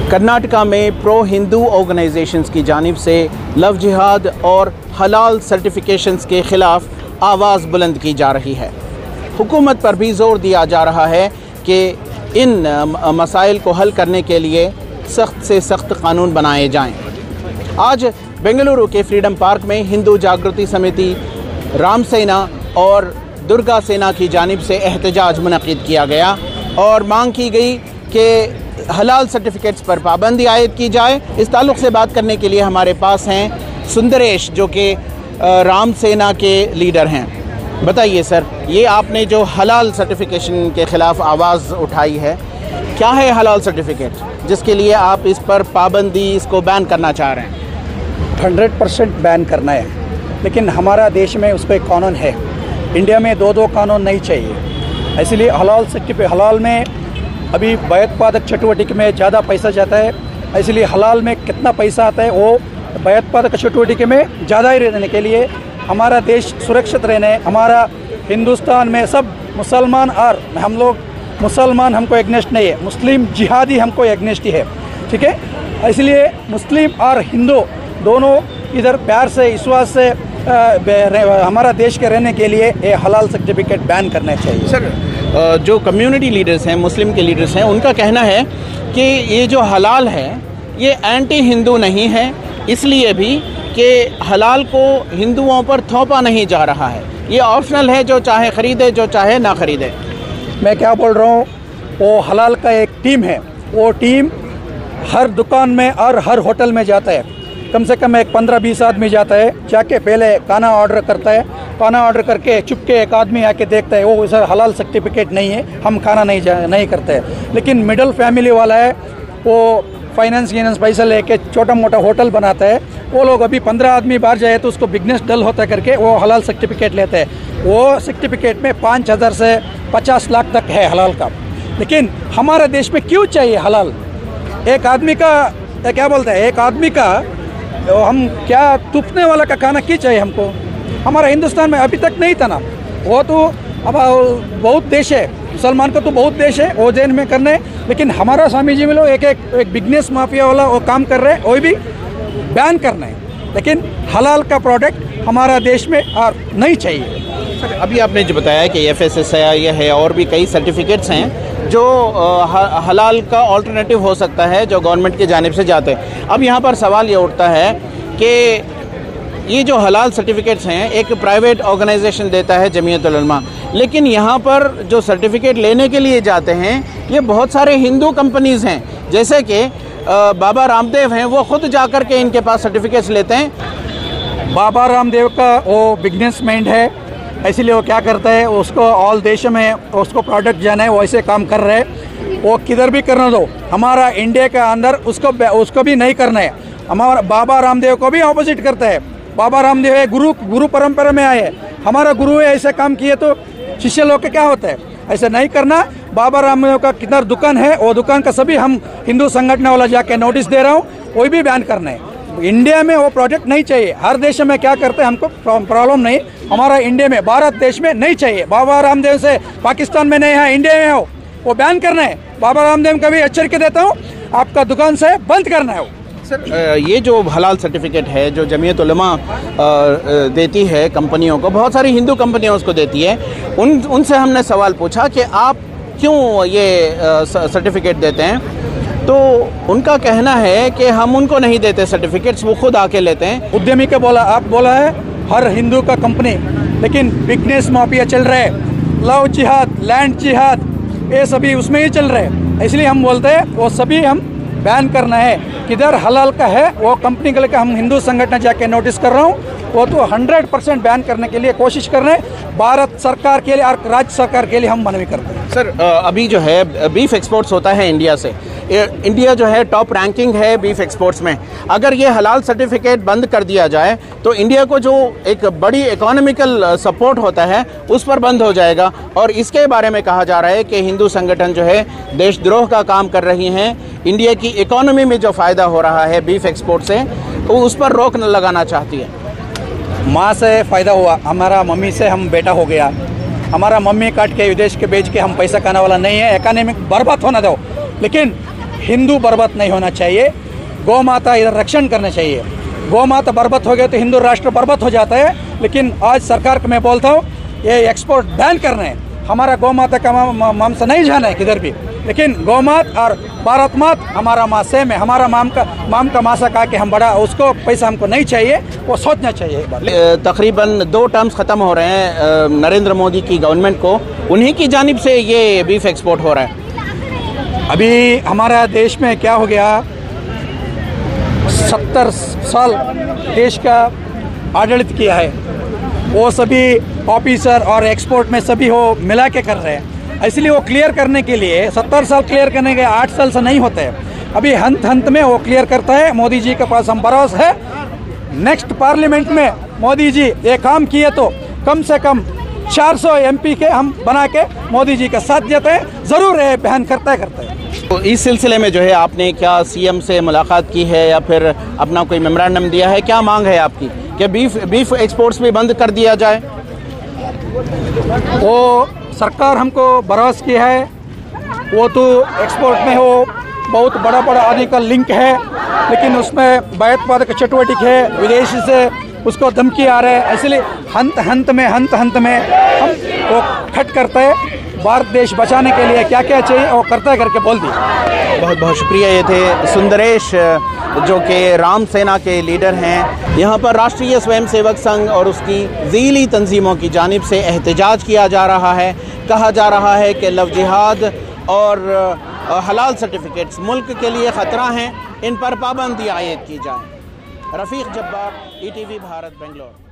कर्नाटका में pro Hindu organisations की जानिब से लव जिहाद और हलाल सर्टिफिकेशंस के ख़िलाफ़ आवाज़ बुलंद की जा रही है। हुकूमत पर भी ज़ोर दिया जा रहा है कि इन मसाइल को हल करने के लिए सख्त से सख्त कानून बनाए जाएं। आज बेंगलुरु के फ्रीडम पार्क में हिंदू जागृति समिति, राम सेना और दुर्गा सेना की जानिब से एहतजाज मुनक़िद किया गया और मांग की गई कि हलाल सर्टिफिकेट्स पर पाबंदी आयद की जाए। इस ताल्लुक़ से बात करने के लिए हमारे पास हैं सुंदरेश, जो कि राम सेना के लीडर हैं। बताइए सर, ये आपने जो हलाल सर्टिफिकेशन के ख़िलाफ़ आवाज़ उठाई है, क्या है हलाल सर्टिफिकेट जिसके लिए आप इस पर पाबंदी, इसको बैन करना चाह रहे हैं? 100% बैन करना है, लेकिन हमारा देश में उसको एक कानून है। इंडिया में दो कानून नहीं चाहिए, इसलिए हलाल में अभी भयोत्पादक चटवटक में ज़्यादा पैसा जाता है, इसलिए हलाल में कितना पैसा आता है वो भयोत्पादक चटवटक में ज़्यादा ही रहने के लिए हमारा देश सुरक्षित रहने, हमारा हिंदुस्तान में सब मुसलमान और हम लोग मुसलमान हमको एग्नेस्ट नहीं है, मुस्लिम जिहादी हमको एग्नेस्ट ही है, ठीक है। इसलिए मुस्लिम और हिंदू दोनों इधर प्यार से, विश्वास से हमारा देश के रहने के लिए ये हलाल सर्टिफिकेट बैन करना चाहिए। सर, जो कम्युनिटी लीडर्स हैं, मुस्लिम के लीडर्स हैं, उनका कहना है कि ये जो हलाल है ये एंटी हिंदू नहीं है, इसलिए भी कि हलाल को हिंदुओं पर थोपा नहीं जा रहा है, ये ऑप्शनल है, जो चाहे ख़रीदे, जो चाहे ना ख़रीदे। मैं क्या बोल रहा हूँ, वो हलाल का एक टीम है, वो टीम हर दुकान में और हर होटल में जाता है, कम से कम एक 15-20 आदमी जाता है, जाके पहले खाना ऑर्डर करता है, खाना ऑर्डर करके चुपके एक आदमी आके देखता है, वो सर हलाल सर्टिफिकेट नहीं है, हम खाना नहीं करते हैं। लेकिन मिडिल फैमिली वाला है, वो फाइनेंस पैसा लेके छोटा मोटा होटल बनाता है, वो लोग अभी 15 आदमी बाहर जाए तो उसको बिजनेस डल होता करके वो हलाल सर्टिफिकेट लेते हैं। वो सर्टिफिकेट में 5,000 से 50 लाख तक है हलाल का। लेकिन हमारे देश में क्यों चाहिए हलाल? एक आदमी का क्या बोलते हैं, एक आदमी का हम क्या तुपने वाला का खाना क्यों चाहिए हमको? हमारा हिंदुस्तान में अभी तक नहीं था ना, वो तो अब बहुत देश है, मुसलमान का तो बहुत देश है, वो जैन में करने, लेकिन हमारा स्वामी जी में लोग एक बिजनेस माफिया वाला वो काम कर रहे हैं, वो भी बैन करना है। लेकिन हलाल का प्रोडक्ट हमारा देश में नहीं चाहिए। अभी आपने जो बताया कि FSSAI है और भी कई सर्टिफिकेट्स हैं जो हलाल का ऑल्टरनेटिव हो सकता है, जो गवर्नमेंट की जानिब से जाते हैं। अब यहाँ पर सवाल ये उठता है कि ये जो हलाल सर्टिफिकेट्स हैं एक प्राइवेट ऑर्गेनाइजेशन देता है, जमीयत उलमा, लेकिन यहाँ पर जो सर्टिफिकेट लेने के लिए जाते हैं ये बहुत सारे हिंदू कंपनीज़ हैं, जैसे कि बाबा रामदेव हैं, वो खुद जाकर के इनके पास सर्टिफिकेट्स लेते हैं। बाबा रामदेव का वो बिजनेसमैन है, इसलिए वो क्या करता है, उसको ऑल देश में उसको प्रोडक्ट जाना है, वो ऐसे काम कर रहे हैं। वो किधर भी करना दो, हमारा इंडिया के अंदर उसको भी नहीं करना है। हमारा बाबा रामदेव को भी ऑपोजिट करता है। बाबा रामदेव है गुरु परंपरा में आए, हमारा गुरु है, ऐसे काम किए तो शिष्य लोग का क्या होता है, ऐसे नहीं करना। बाबा रामदेव का किधर दुकान है, वो दुकान का सभी हम हिंदू संगठन वाला जाके नोटिस दे रहा हूँ, कोई भी बैन करना है। इंडिया में वो प्रोजेक्ट नहीं चाहिए। हर देश में क्या करते हैं हमको प्रॉब्लम नहीं, हमारा इंडिया में, भारत देश में नहीं चाहिए। बाबा रामदेव से पाकिस्तान में नहीं है, इंडिया में हो, वो बैन करना है। बाबा रामदेव का भी एचरिका देता हूँ, आपका दुकान से बंद करना है। सर, ये जो हलाल सर्टिफिकेट है जो जमीयत उलमा देती है कंपनियों को, बहुत सारी हिंदू कंपनियां उसको देती है, उनसे हमने सवाल पूछा कि आप क्यों ये सर्टिफिकेट देते हैं, तो उनका कहना है कि हम उनको नहीं देते सर्टिफिकेट्स, वो खुद आके लेते हैं। उद्यमी का बोला है हर हिंदू का कंपनी, लेकिन बिजनेस माफिया चल रहे हैं, लव जिहाद, लैंड जिहाद, ये सभी उसमें ही चल रहे हैं। इसलिए हम बोलते हैं वो सभी हम बैन करना है। किधर हलाल का है वो कंपनी के लिए हम हिंदू संगठन जाके नोटिस कर रहा हूँ, वो तो 100% बैन करने के लिए कोशिश कर रहे हैं। भारत सरकार के लिए और राज्य सरकार के लिए हम मनवी करते हैं। सर, अभी जो है बीफ एक्सपोर्ट्स होता है इंडिया से, इंडिया जो है टॉप रैंकिंग है बीफ एक्सपोर्ट्स में। अगर ये हलाल सर्टिफिकेट बंद कर दिया जाए तो इंडिया को जो एक बड़ी इकोनॉमिकल सपोर्ट होता है उस पर बंद हो जाएगा, और इसके बारे में कहा जा रहा है कि हिंदू संगठन जो है देशद्रोह का काम कर रही हैं। इंडिया की इकोनॉमी में जो फ़ायदा हो रहा है बीफ एक्सपोर्ट से, वो उस पर रोक न लगाना चाहती है। माँ से फ़ायदा हुआ, हमारा मम्मी से हम बेटा हो गया, हमारा मम्मी काट के विदेश के बेच के हम पैसा खाने वाला नहीं है, इकोनॉमिक बर्बाद होना दो। लेकिन हिंदू बर्बाद नहीं होना चाहिए। गौ माता इधर रक्षण करना चाहिए। गौ माता बर्बाद हो गए तो हिंदू राष्ट्र बर्बाद हो जाता है। लेकिन आज सरकार को मैं बोलता हूँ ये एक्सपोर्ट बैन करना है। हमारा गौ माता का मांस नहीं जाना है किधर भी, लेकिन गौ मात और भारत मात हमारा माँ सेम है। हमारा माम का मासा खा के हम बड़ा, उसको पैसा हमको नहीं चाहिए, वो सोचना चाहिए एक बार। तकरीबन 2 टर्म्स ख़त्म हो रहे हैं नरेंद्र मोदी की गवर्नमेंट को, उन्हीं की जानिब से ये बीफ एक्सपोर्ट हो रहा है। अभी हमारा देश में क्या हो गया, 70 साल देश का आडಳಿत किया है, वो सभी ऑफिसर और एक्सपोर्ट में सभी वो मिला के कर रहे हैं। इसलिए वो क्लियर करने के लिए 70 साल क्लियर करने के 8 साल से नहीं होते हैं। अभी हंत में वो क्लियर करता है। मोदी जी के पास हम भरोसा है, नेक्स्ट पार्लियामेंट में मोदी जी ये काम किए तो कम से कम 400 MP के हम बना के मोदी जी का साथ देते हैं। ज़रूर है बहन करते हैं। तो इस सिलसिले में जो है आपने क्या सीएम से मुलाकात की है या फिर अपना कोई मेमोरेंडम दिया है? क्या मांग है आपकी कि बीफ एक्सपोर्ट्स भी बंद कर दिया जाए? वो सरकार हमको भरोसा की है, वो तो एक्सपोर्ट में हो बहुत बड़ा आने का लिंक है, लेकिन उसमें भयोत्पादक चटवटिक है, विदेशी से उसको धमकी आ रहे हैं। इसलिए हंत में हम वो खट करते हैं। भारत देश बचाने के लिए क्या क्या चाहिए वो करता है करके बोल दिया। बहुत बहुत शुक्रिया। ये थे सुंदरेश जो कि राम सेना के लीडर हैं। यहाँ पर राष्ट्रीय स्वयंसेवक संघ और उसकी ज़ीली तंजीमों की जानिब से एहतजाज किया जा रहा है। कहा जा रहा है कि लव जिहाद और हलाल सर्टिफिकेट्स मुल्क के लिए ख़तरा हैं, इन पर पाबंदी आयद की जाए। रफ़ीक जब्बार, ETV भारत, बेंगलोर।